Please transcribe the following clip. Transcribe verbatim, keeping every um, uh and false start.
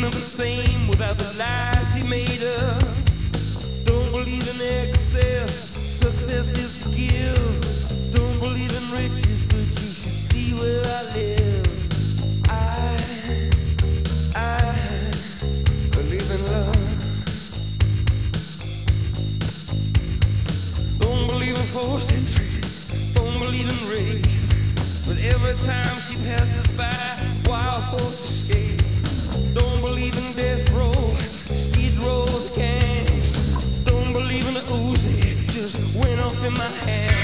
of the same without the lies he made up. Don't believe in excess, success is to give. Don't believe in riches, but you should see where I live. I, I believe in love. Don't believe in forced entry, don't believe in rape. But every time she passes by, wild thoughts escape. Don't believe in death row, skid row of gangs. Don't believe in the Uzi, just went off in my hand.